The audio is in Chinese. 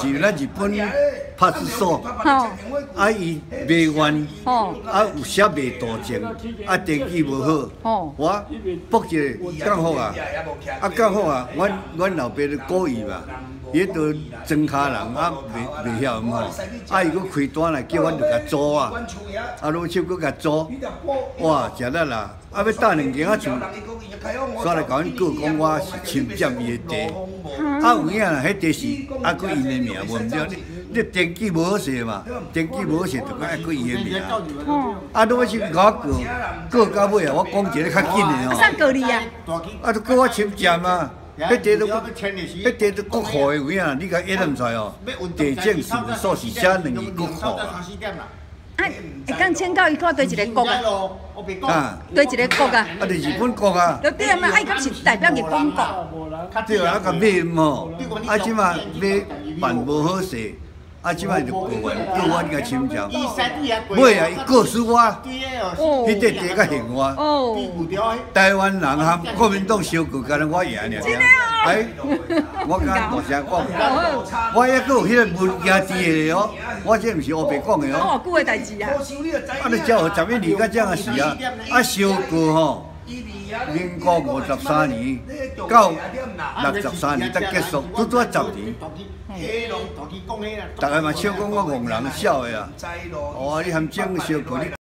是咱日本派出所，啊伊未愿，啊有写未到证，啊登记无好，我卜一个刚好啊，刚好啊，阮老爸咧故意嘛。 伊都装卡人啊，未晓嘛，啊伊佫开单来叫阮着甲租啊，啊老手佫甲租，哇，食力啦！啊要打2间仔厝，煞来甲阮告讲我是侵占伊的地，啊有影啦，迄地是啊佫伊的名，无毋对，你登记无好势嘛，登记无好势就讲啊佫伊的名，啊你要是甲我告到尾啊，我讲一个较紧的哦。 啥告你啊？ 啊，就告我侵占啊！ 迄地都国库的有影，你甲一毋知哦？地政事务所是写2个国库啊。 啊，会讲请教伊看对一个国啊？啊，对一个国啊？ 啊，就日本国啊。 对对啊嘛，伊敢是代表日本国。 对啊，甲买吼，啊，即马要办无好势。 啊，即摆就告阮甲侵占，尾啊伊告诉我，迄块地甲恨我，台湾人含国民党相告，干我赢尔。哎，我敢大声讲，我还佫有迄个文件伫个哦，我这毋是黑白讲的哦。 偌久的代志啊！ 啊，你才有11年甲这样事啊，啊相告吼。 民国53年到63年才结束，拄拄10年。大家嘛笑讲我戆人笑的啊！哦，你含种相告你。